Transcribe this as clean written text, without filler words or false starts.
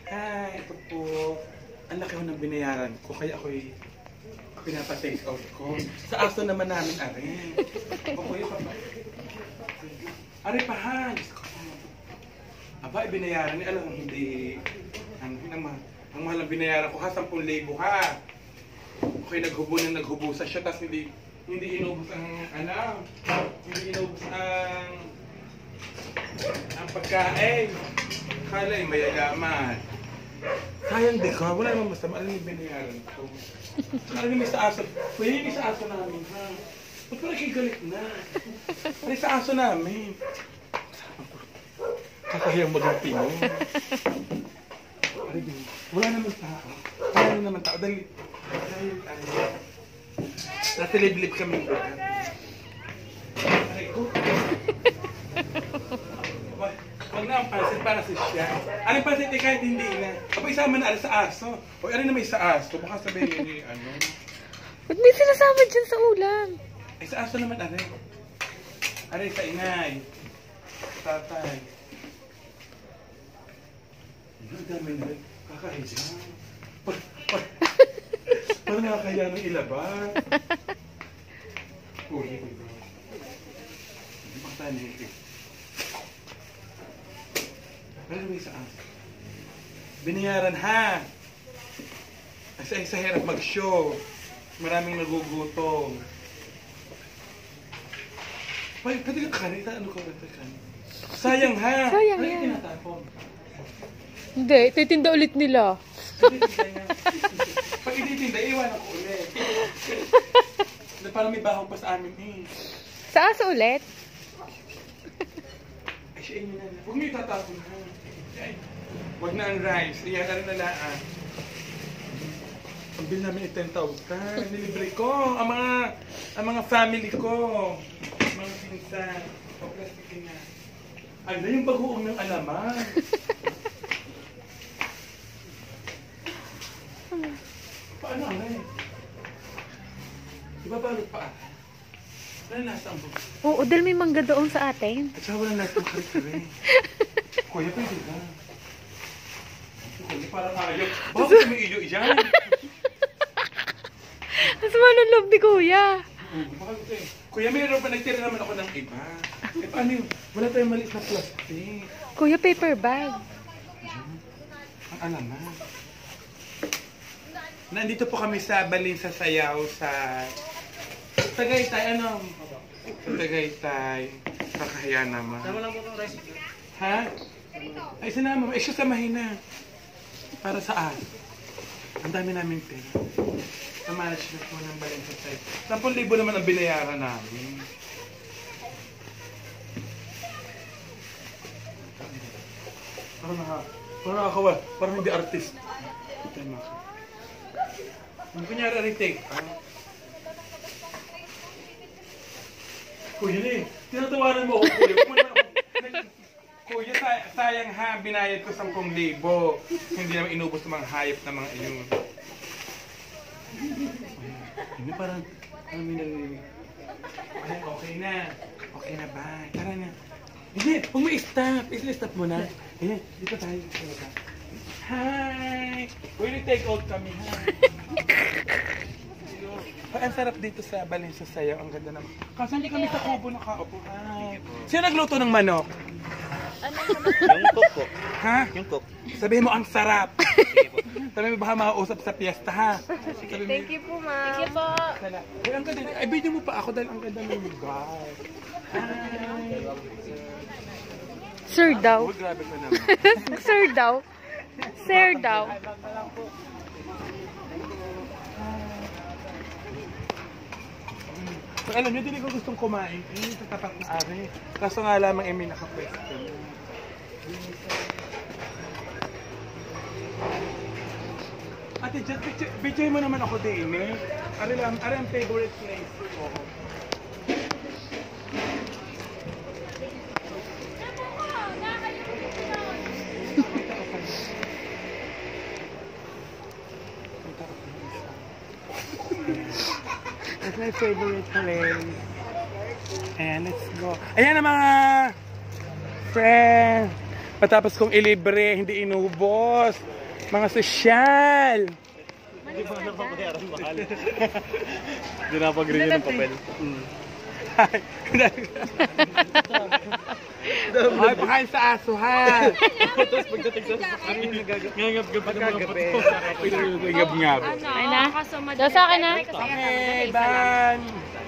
Hi, ito po. Ang laki ko ng binayaran ko, kaya ako'y pinapa-take out ko. Sa aso naman namin, are. Okay, papa. Are pa, ha? Aba, binayaran niya. Alam mo, hindi. Ang mahal ang binayaran ko, ha? 10,000 ha? Okay, naghubo sa siya, tapos hindi inubos ang, hindi inubos ang pagkain. Kala yung mayagaman. Sayang di ka, wala naman masama. Alam yung binayaran ko. Alam yung may sa aso. Kuya, yung sa aso namin, ha? Ba't pala kayo galit na? May sa aso namin. Kakahiyang maging Pinoy. Wala naman tao. Wala naman tao. Dahil nasa liblib kami doon. Aray ko. Huwag na ang pansit para sa siya. Anong pansit eh kahit hindi na. Kapag isama na alas sa aso. O ano na may sa aso. Baka sabihin niyo ni ano. Ba't may sinasama dyan sa ulam? Ay sa aso naman aray. Aray sa inay. Tatay. Ang dami na rin. Kakahiya. Parang nakakaya ng ilabas. Uy, hindi makatanin ito. Pero may sa aso. Binayaran ha. Sa hirap mag-show. Maraming nagugutom. Ay, pwede ka kanita. Ano ka ba kan? Sayang ha. Sayang yan. yan. Tinatapon. Hindi, titinda ulit nila. Pag ititinda, iwan ako ulit. Parang may bahaw pa sa amin eh. Sa aso ulit? Ay, siya inyo na. Huwag niyo itatapon ha. Huwag na ang rice. Iyan, ano na laan. Ang bill namin ay 10,000. Nilibre ko. Ang mga family ko. Mga pinsan. O plastic na. Ano yung bagoong ng alaman? Paano ang eh? Ibabalot pa ata. Wala nasa ang buka. Oo, dahil may mangga doon sa atin. At saka wala nasa ang kare-kare. Kuya, pwede ka. Kuya, parang ayaw. Bakit may iyo iyan? Mas ng loob ni Kuya. Kuya, mayroon pa nagtira naman ako ng iba. Eh, paano yun? Wala tayong maliit na plastic. Kuya, paper bag. Ang alaman. Nandito po kami sa Balinsa Sayaw sa Tagaytay. Ano? Sa Tagaytay. Kakahiya naman. Sama lang po itong rice. Ha? Ay, sinama mo. Eh, siya samahin na. Para saan? Ang dami namin pera. Sa management po ng Balinsa Sayaw. 10,000 naman ang binayaran namin. Parang nakakawa. Parang hindi artist. Ito yung mga. Ang kunyari retake. Kuya eh. Tinatawanan mo ako, kuya. Kuya, sayang ha. Binayad ko 10,000. Hindi naman inubos ng mga hayop na mga iyon. Hindi parang okay na. Okay na ba? Tara na. Hindi, huwag mo i-stop. I-stop mo na. Ayan, dito tayo. Hi! Will you take out kami, ha? Ang sarap dito sa Balinsa Sayaw. Ang ganda naman. Kasi hindi kami sa kubo nakaupo. Hi! Sino nagluto ng manok? Yung cook po. Ha? Yung cook. Sabihin mo, ang sarap. Sabi mo, baka makausap sa piyesta, ha? Thank you po, ma'am. Thank you po. Ay, ang ganda. Ay, video mo pa ako dahil ang ganda ng lugar. Hi! Sir daw. Oh, grabe ka naman. Sir daw. Sir daw. So, alam niyo, hindi ko gustong kumain. Sa tapat na ari. Kaso nga lamang may nakapwesto. Ate, just picture mo naman ako din, eh. Ano ang favorite place ko? That's my favorite place. And let's go. Ayan ang mga friends. Matapos kong ilibre, hindi inubos. Mga sosyal. Hindi ba napapayaran mahal? Hindi napag-renew ng papel. Ay, pakain sa aso, ha? Tapos pagdating sa ngangap-gap ng mga puto. Ngab-ngab. Ay na? Daw sa akin na? Okay, bye!